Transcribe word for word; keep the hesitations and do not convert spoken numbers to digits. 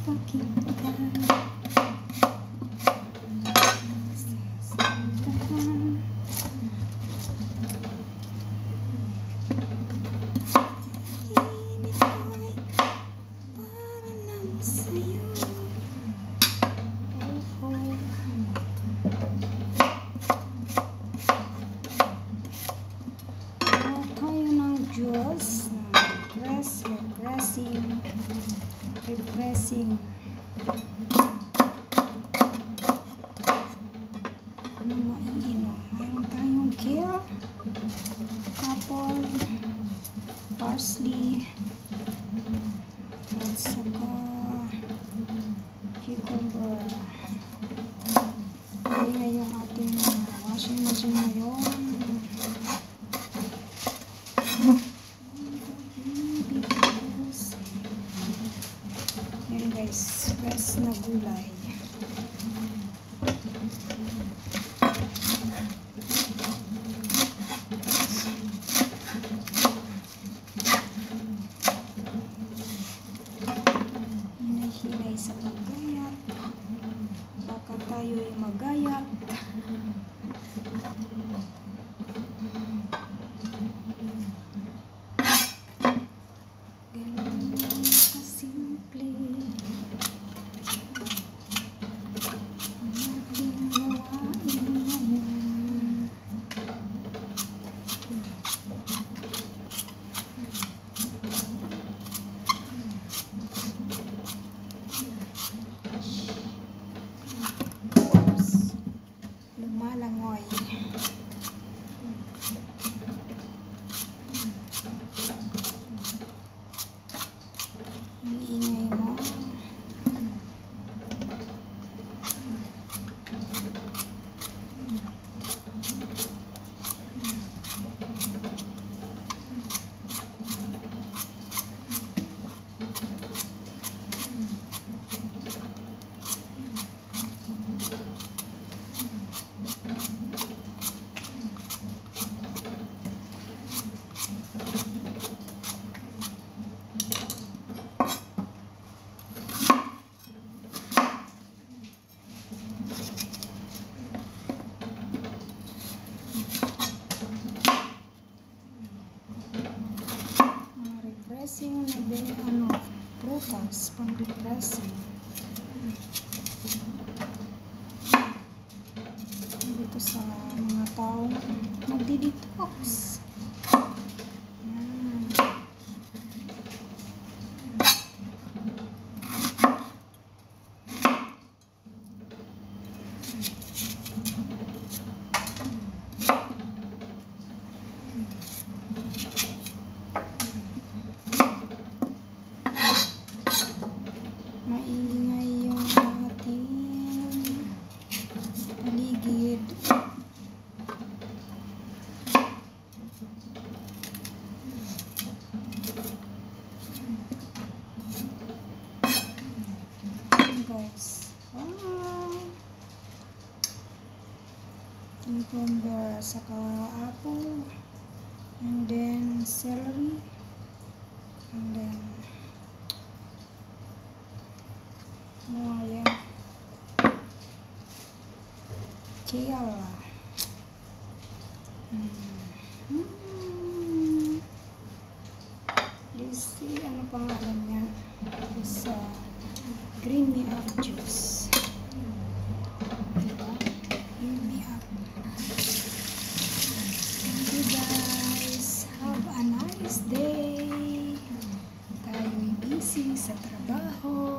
pakinggan. Diyos na refresh, refreshing, refreshing. Ano maiinom? Mayroon tayong kale, apple, parsley, at saka cucumber. Kaya yung ating washing machine ngayon. Yan guys, fresh na gulay. Hinay-hinay sa pagayat. Baka tayo ay magayat. Lumalangoy. Iingay mo. Refreshing na din, ano, prutas, pang-refreshing. Dito sa mga taong magdi-detox. Maingay yung ating paligid. Guys, wow! Cucumber, saka apple, and then celery, and then oh yeah, kale. Hmm. Hmm. This is, ano pangalan niya? This uh, green me up juice. Diba? Green me up. Thank you guys. Have a nice day. Tayo'y busy sa trabaho.